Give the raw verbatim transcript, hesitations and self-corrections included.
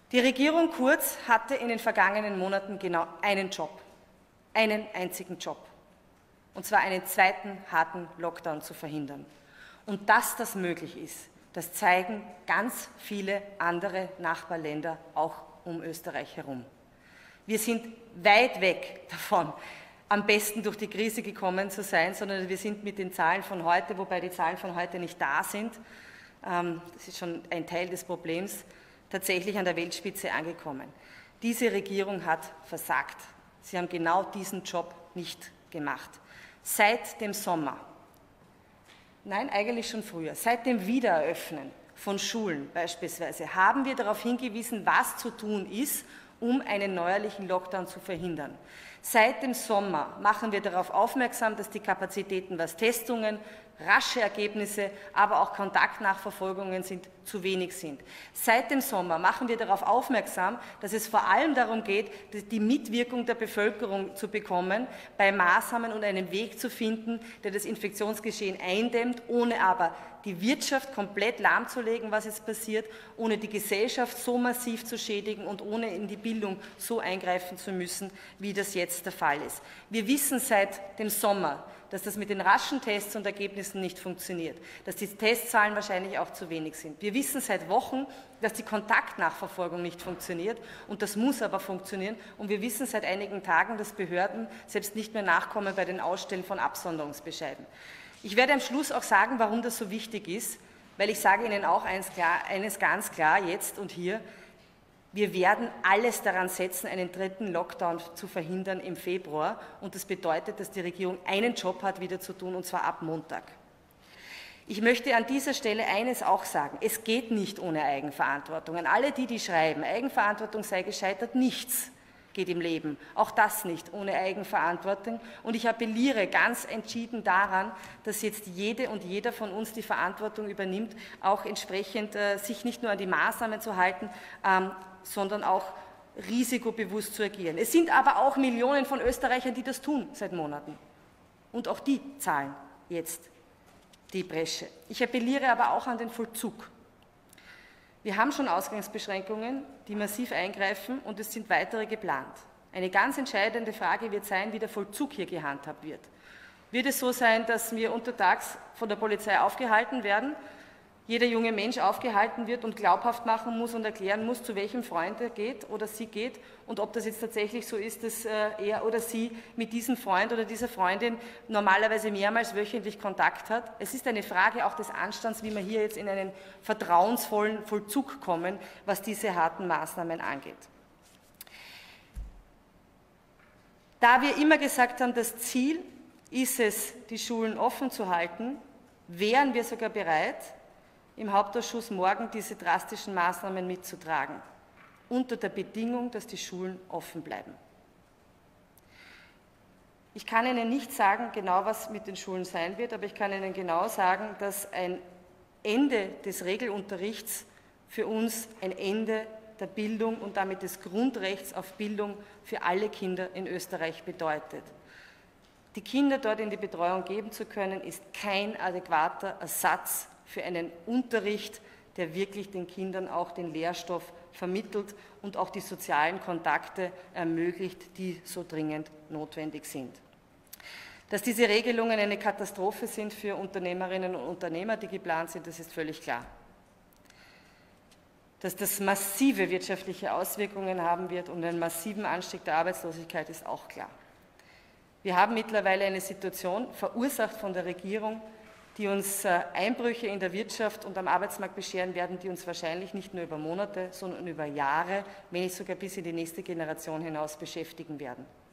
Die Regierung Kurz hatte in den vergangenen Monaten genau einen Job, einen einzigen Job, und zwar einen zweiten harten Lockdown zu verhindern. Und dass das möglich ist, das zeigen ganz viele andere Nachbarländer auch um Österreich herum. Wir sind weit weg davon, am besten durch die Krise gekommen zu sein, sondern wir sind mit den Zahlen von heute, wobei die Zahlen von heute nicht da sind, das ist schon ein Teil des Problems, tatsächlich an der Weltspitze angekommen. Diese Regierung hat versagt. Sie haben genau diesen Job nicht gemacht. Seit dem Sommer, nein, eigentlich schon früher, seit dem Wiedereröffnen von Schulen beispielsweise, haben wir darauf hingewiesen, was zu tun ist, um einen neuerlichen Lockdown zu verhindern. Seit dem Sommer machen wir darauf aufmerksam, dass die Kapazitäten, was Testungen, rasche Ergebnisse, aber auch Kontaktnachverfolgungen sind, zu wenig sind. Seit dem Sommer machen wir darauf aufmerksam, dass es vor allem darum geht, die Mitwirkung der Bevölkerung zu bekommen, bei Maßnahmen und einen Weg zu finden, der das Infektionsgeschehen eindämmt, ohne aber die Wirtschaft komplett lahmzulegen, was jetzt passiert, ohne die Gesellschaft so massiv zu schädigen und ohne in die Bildung so eingreifen zu müssen, wie das jetzt der Fall ist. Wir wissen seit dem Sommer, dass das mit den raschen Tests und Ergebnissen nicht funktioniert, dass die Testzahlen wahrscheinlich auch zu wenig sind. Wir wissen seit Wochen, dass die Kontaktnachverfolgung nicht funktioniert, und das muss aber funktionieren. Und wir wissen seit einigen Tagen, dass Behörden selbst nicht mehr nachkommen bei den Ausstellen von Absonderungsbescheiden. Ich werde am Schluss auch sagen, warum das so wichtig ist, weil ich sage Ihnen auch eines, klar, eines ganz klar jetzt und hier: Wir werden alles daran setzen, einen dritten Lockdown zu verhindern im Februar. Und das bedeutet, dass die Regierung einen Job hat, wieder zu tun, und zwar ab Montag. Ich möchte an dieser Stelle eines auch sagen: Es geht nicht ohne Eigenverantwortung. An alle die, die schreiben, Eigenverantwortung sei gescheitert, nichts geht im Leben. Auch das nicht ohne Eigenverantwortung. Und ich appelliere ganz entschieden daran, dass jetzt jede und jeder von uns die Verantwortung übernimmt, auch entsprechend äh, sich nicht nur an die Maßnahmen zu halten, ähm, sondern auch risikobewusst zu agieren. Es sind aber auch Millionen von Österreichern, die das tun seit Monaten. Und auch die zahlen jetzt die Bresche. Ich appelliere aber auch an den Vollzug. Wir haben schon Ausgangsbeschränkungen, die massiv eingreifen, und es sind weitere geplant. Eine ganz entscheidende Frage wird sein, wie der Vollzug hier gehandhabt wird. Wird es so sein, dass wir untertags von der Polizei aufgehalten werden, jeder junge Mensch aufgehalten wird und glaubhaft machen muss und erklären muss, zu welchem Freund er geht oder sie geht, und ob das jetzt tatsächlich so ist, dass er oder sie mit diesem Freund oder dieser Freundin normalerweise mehrmals wöchentlich Kontakt hat? Es ist eine Frage auch des Anstands, wie wir hier jetzt in einen vertrauensvollen Vollzug kommen, was diese harten Maßnahmen angeht. Da wir immer gesagt haben, das Ziel ist es, die Schulen offen zu halten, wären wir sogar bereit, im Hauptausschuss morgen diese drastischen Maßnahmen mitzutragen, unter der Bedingung, dass die Schulen offen bleiben. Ich kann Ihnen nicht sagen, genau was mit den Schulen sein wird, aber ich kann Ihnen genau sagen, dass ein Ende des Regelunterrichts für uns ein Ende der Bildung und damit des Grundrechts auf Bildung für alle Kinder in Österreich bedeutet. Die Kinder dort in die Betreuung geben zu können, ist kein adäquater Ersatz für einen Unterricht, der wirklich den Kindern auch den Lehrstoff vermittelt und auch die sozialen Kontakte ermöglicht, die so dringend notwendig sind. Dass diese Regelungen eine Katastrophe sind für Unternehmerinnen und Unternehmer, die geplant sind, das ist völlig klar. Dass das massive wirtschaftliche Auswirkungen haben wird und einen massiven Anstieg der Arbeitslosigkeit, ist auch klar. Wir haben mittlerweile eine Situation, verursacht von der Regierung, die uns Einbrüche in der Wirtschaft und am Arbeitsmarkt bescheren werden, die uns wahrscheinlich nicht nur über Monate, sondern über Jahre, wenn nicht sogar bis in die nächste Generation hinaus beschäftigen werden.